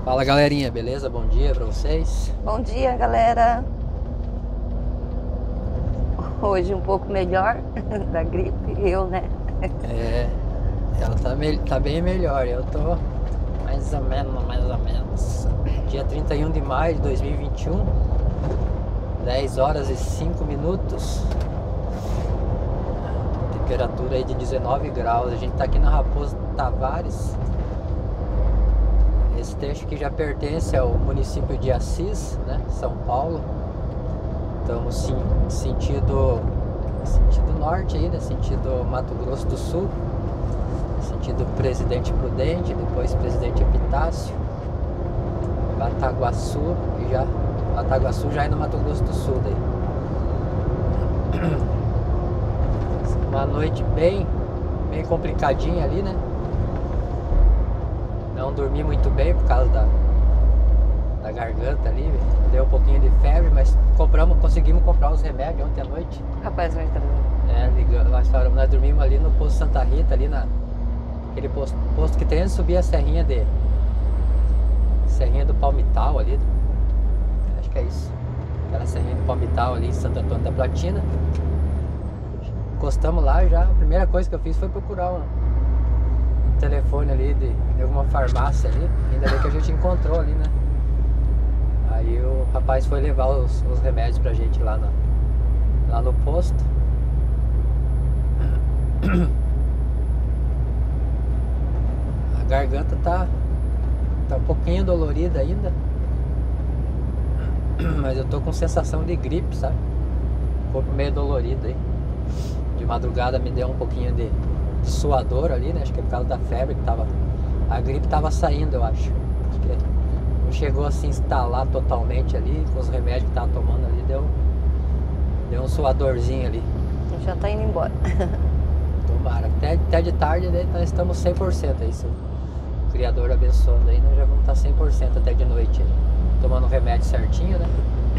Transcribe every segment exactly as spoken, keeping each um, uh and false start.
Fala galerinha, beleza? Bom dia pra vocês. Bom dia, galera. Hoje um pouco melhor da gripe, eu, né? É, ela tá, me, tá bem melhor, eu tô mais ou menos, mais ou menos. Dia trinta e um de maio de dois mil e vinte e um, dez horas e cinco minutos. Temperatura aí de dezenove graus, a gente tá aqui na Raposo Tavares. Esse trecho aqui já pertence ao município de Assis, né, São Paulo. Estamos sim, sentido, sentido norte aí, né, sentido Mato Grosso do Sul, sentido Presidente Prudente, depois Presidente Epitácio, Bataguaçu e já Bataguaçu já é no Mato Grosso do Sul daí. Uma noite bem, bem complicadinha ali, né? Não dormi muito bem por causa da, da garganta ali, deu um pouquinho de febre, mas compramos, conseguimos comprar os remédios ontem à noite. Rapaz, vai entrar. É, ligando, nós, falamos, nós dormimos ali no posto Santa Rita, ali na aquele posto, posto que tem antes de subir a serrinha de serrinha do Palmital ali, acho que é isso, aquela serrinha do Palmital ali em Santo Antônio da Platina. Encostamos lá já, a primeira coisa que eu fiz foi procurar um telefone ali de, de alguma farmácia ali, ainda bem que a gente encontrou ali, né? Aí o rapaz foi levar os, os remédios pra gente lá, na, lá no posto. A garganta tá, tá um pouquinho dolorida ainda, mas eu tô com sensação de gripe, sabe? Corpo meio dolorido aí. De madrugada me deu um pouquinho de suador ali, né? Acho que é por causa da febre que tava. A gripe tava saindo, eu acho. Acho que não chegou a se instalar totalmente ali, com os remédios que tava tomando ali, deu, deu um suadorzinho ali. Já tá indo embora. Tomara. Até, até de tarde né, nós estamos cem por cento aí, se o Criador abençoando aí, nós já vamos estar cem por cento até de noite aí. Tomando o remédio certinho, né?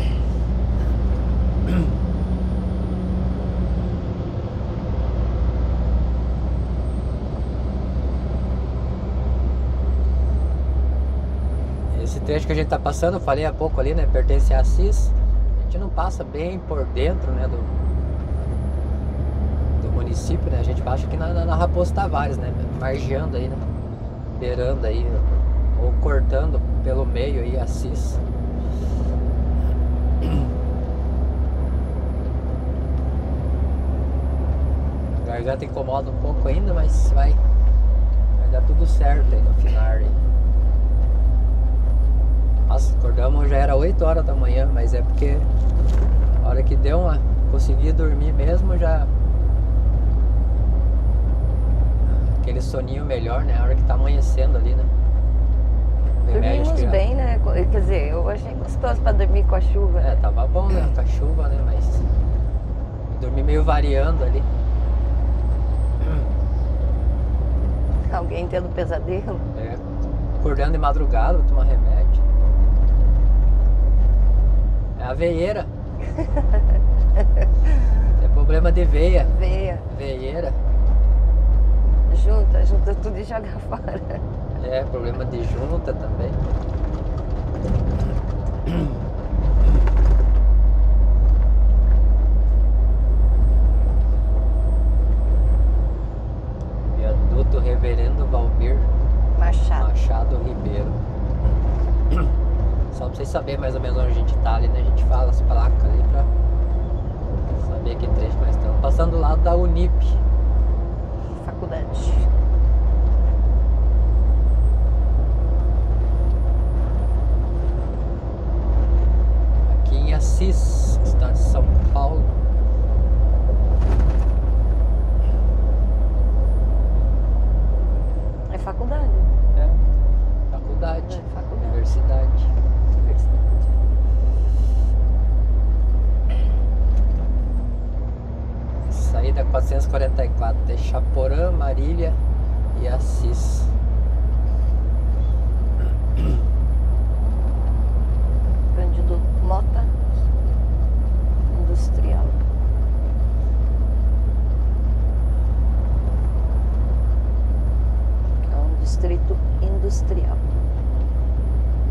Esse trecho que a gente tá passando, eu falei há pouco ali, né? Pertence a Assis. A gente não passa bem por dentro, né? Do, do município, né? A gente passa aqui na, na Raposo Tavares, né? Margeando aí, né? Beirando aí, ou cortando pelo meio aí Assis. A garganta incomoda um pouco ainda, mas vai, vai dar tudo certo aí no final aí. Nossa, acordamos, já era oito horas da manhã, mas é porque a hora que deu uma... consegui dormir mesmo, já... aquele soninho melhor, né? A hora que tá amanhecendo ali, né? Dormimos já... bem, né? Quer dizer, eu achei gostoso pra dormir com a chuva. É, tava bom, né? Com a chuva, né? Mas... dormi meio variando ali. Alguém tendo pesadelo? É, acordando de madrugada, vou tomar remédio. É a veieira. É problema de veia. Veia. Veieira. Junta, junta tudo e joga fora. É, problema de junta também. Viaduto Reverendo Valmir Machado. Machado Ribeiro. Só pra vocês saberem mais ou menos onde a gente tá ali, né? A gente fala as placas ali pra saber que trecho nós estamos. Passando do lado da Unip. Faculdade. Aqui em Assis, estado de São Paulo. É faculdade. É, faculdade. É faculdade. Universidade. Saída quatrocentos e quarenta e quatro de Chaporã, Marília e Assis. Cândido Mota Industrial. Que é um distrito industrial.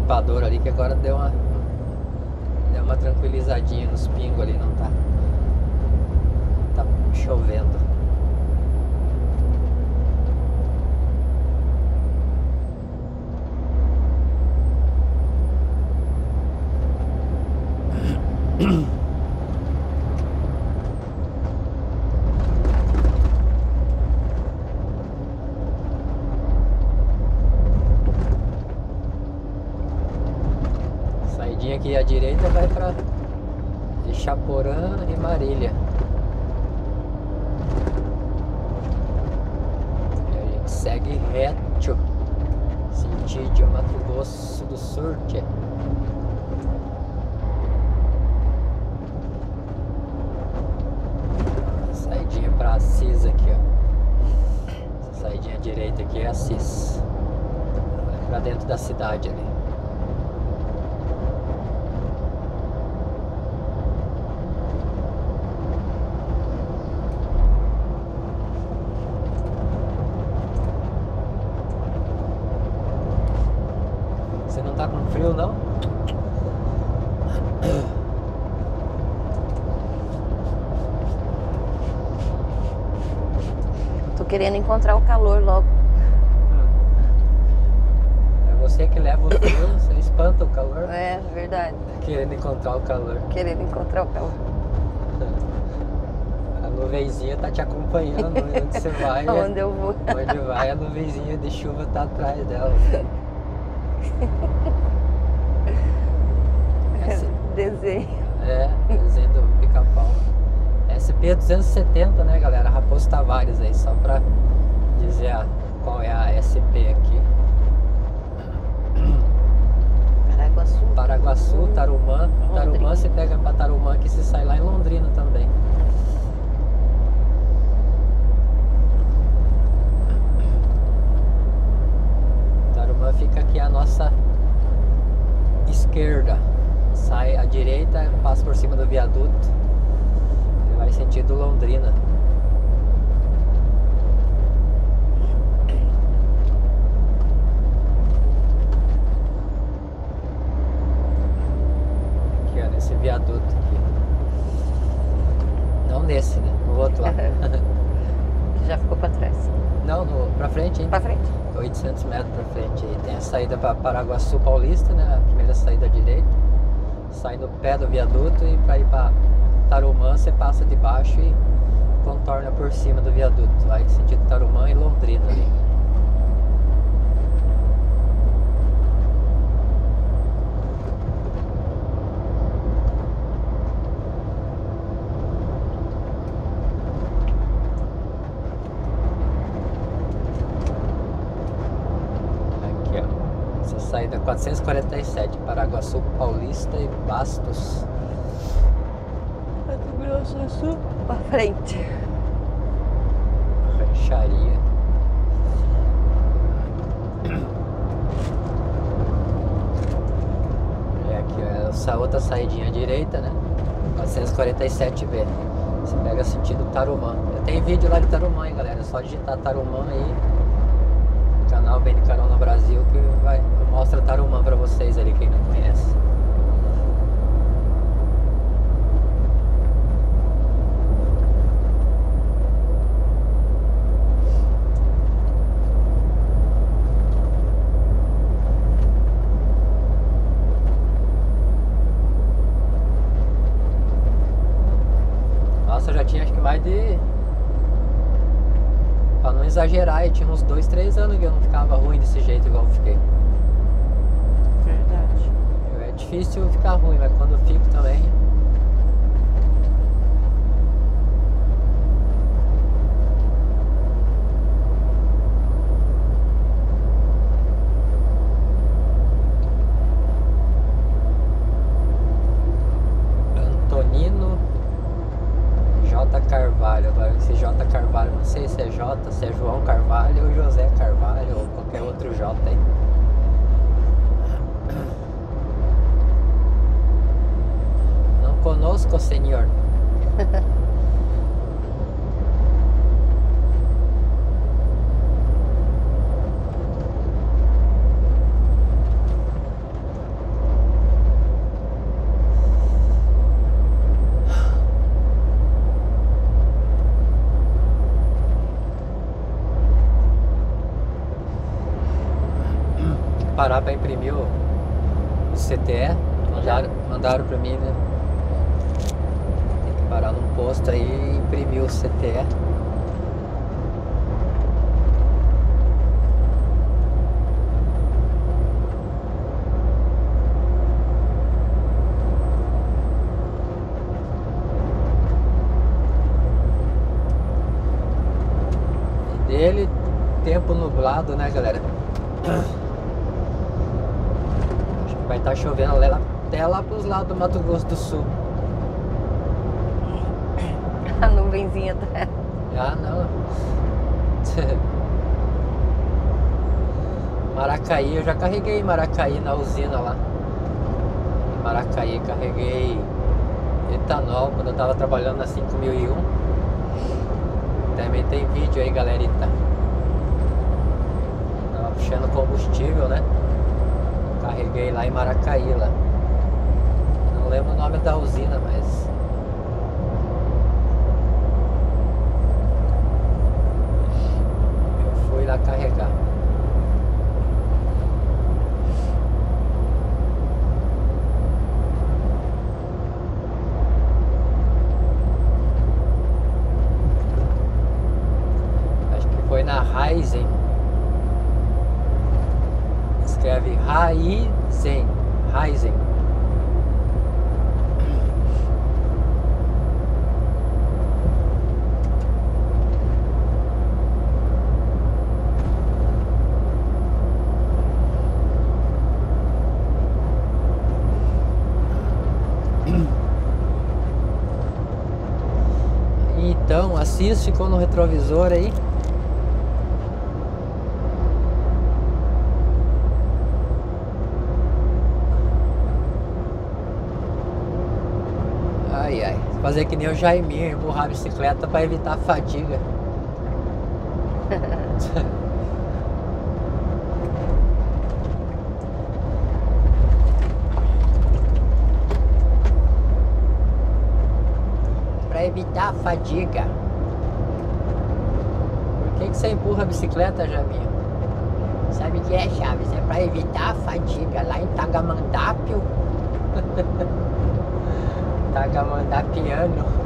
limpador ali, que agora deu uma deu uma tranquilizadinha nos pingos ali, não tá tá chovendo. Saidinha aqui à direita vai pra Chaporã e Marília. E a gente segue reto, sentido Mato Grosso do Sul. Tchê. Saidinha pra Assis aqui, ó. Essa saidinha à direita aqui é Assis. Vai pra dentro da cidade ali. Você não tá com frio, não? Tô querendo encontrar o calor logo. É você que leva o frio, você espanta o calor. É, verdade. Querendo encontrar o calor. Querendo encontrar o calor. A nuvenzinha tá te acompanhando onde você vai. Onde eu vou. Onde vai, a nuvenzinha de chuva tá atrás dela. Esse, desenho. É, desenho do Pica-Pau. S P duzentos e setenta, né, galera? Raposo Tavares aí, só pra dizer a, qual é a S P aqui. Paraguaçu. Paraguaçu, Tarumã. Tarumã, você pega pra Tarumã que você sai lá em Londrina também. Tarumã fica aqui à nossa esquerda. Sai à direita, passa por cima do viaduto e vai sentido Londrina. Aqui, ó, nesse viaduto aqui. Não nesse, né? No outro lado. Que já ficou pra trás. Não, no, pra frente, hein? Pra frente. oitocentos metros pra frente aí. Tem a saída para Paraguaçu Paulista, né? A primeira saída à direita. Sai do pé do viaduto e para ir para Tarumã você passa de baixo e contorna por cima do viaduto. Vai sentido Tarumã e Londrina ali. Saída quatrocentos e quarenta e sete, Paraguaçu Paulista e Bastos. Mato Grosso do Sul. Pra frente. Rancharia. É aqui, ó, essa outra saidinha à direita, né? quatrocentos e quarenta e sete B. Você pega sentido Tarumã. Tem vídeo lá de Tarumã, hein, galera? É só digitar Tarumã aí. Canal Bem de Carona Brasil que vai mostra Tarumã pra vocês ali, quem não conhece. Nossa, eu já tinha acho que mais de... Pra não exagerar, eu tinha uns dois, três anos que eu não ficava ruim desse jeito igual eu fiquei. Verdade. É difícil ficar ruim, mas quando eu fico também... Antonino J. Carvalho. Agora esse J. Carvalho, não sei se é J, se é João Carvalho ou José Carvalho ou qualquer outro J aí. Não conosco, senhor. parar para imprimir o, o C T E. Mandaram, mandaram para mim, né? Tem que parar num posto aí e imprimir o C T E. Dele, tempo nublado, né, galera? Acho que vai estar chovendo até lá pros lados do Mato Grosso do Sul. A nuvenzinha tá... Ah, não. Maracaí, eu já carreguei Maracaí na usina lá. Em Maracaí carreguei etanol quando eu tava trabalhando na cinco mil e um. Também tem vídeo aí, galerita. Tava puxando combustível, né? Carreguei lá em Maracaí, lá. Não lembro o nome da usina, mas... eu fui lá carregar. Foi na Raizen. Escreve Raizen. Raizen. Então, assiste, ficou no retrovisor aí. Ai, ai. Fazer que nem o Jaiminho, empurrar a bicicleta para evitar a fadiga. Para evitar a fadiga. Por que que você empurra a bicicleta, Jaiminho? Sabe o que é, Chaves? É para evitar a fadiga. Lá em Tagamandápio. Tagamandapiano.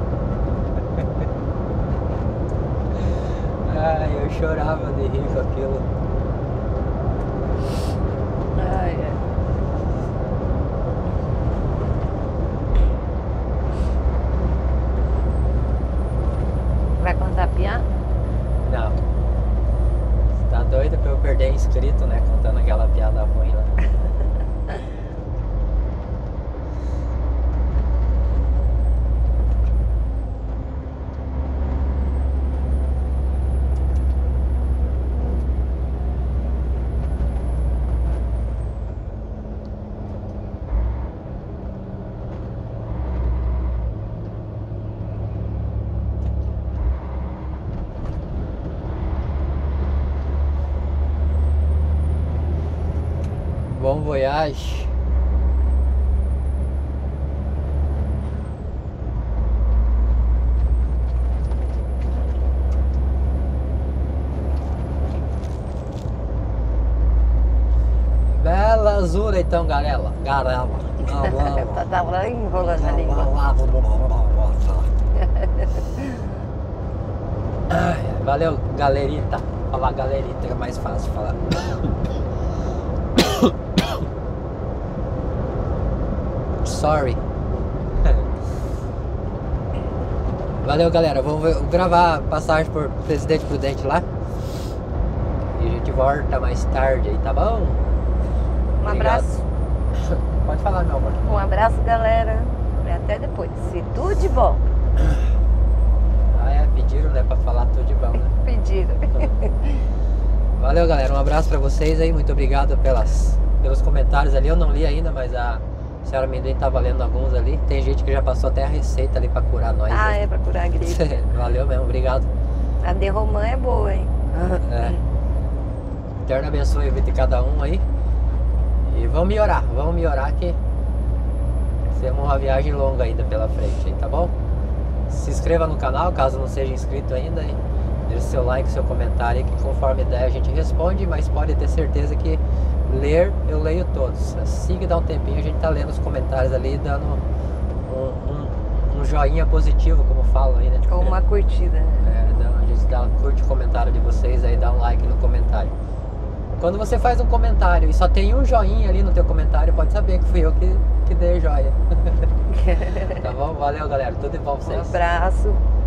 Ai, eu chorava de rir com aquilo. Ai, ai. Vai contar piada? Não. Você tá doido pra eu perder inscrito, né? Contando aquela piada ruim lá. Bom voyage. Bela azul então, garela. Garela. Tá, tá enrolando a língua. Valeu, galerita. Falar galerita é mais fácil falar. Sorry. Valeu, galera. Vamos gravar passagem por Presidente Prudente lá. E a gente volta mais tarde aí, tá bom? Um Obrigado. abraço. Pode falar, meu amor. Um abraço, galera. E até depois. Se tudo de bom. Ah, é. Pediram, né? Pra falar tudo de bom, né? Pediram. Valeu, galera. Um abraço pra vocês aí. Muito obrigado pelas, pelos comentários ali. Eu não li ainda, mas a senhora Amendoim tava lendo alguns ali. Tem gente que já passou até a receita ali pra curar nós. Ah, aí. é pra curar a gripe. Valeu mesmo. Obrigado. A de romã é boa, hein? É. Eterno abençoe a vida de cada um aí. E vamos melhorar. Vamos melhorar que temos uma viagem longa ainda pela frente aí, tá bom? Se inscreva no canal, caso não seja inscrito ainda. E deixe seu like, seu comentário aí, que conforme der a gente responde. Mas pode ter certeza que ler, eu leio todos. Assim que dá um tempinho, a gente tá lendo os comentários ali, dando um, um, um joinha positivo, como fala aí, né? Ou uma curtida. É, dá, a gente dá, curte o comentário de vocês aí, dá um like no comentário. Quando você faz um comentário e só tem um joinha ali no teu comentário, pode saber que fui eu que, que dei joia. Tá bom? Valeu, galera. Tudo de bom pra vocês. Um abraço.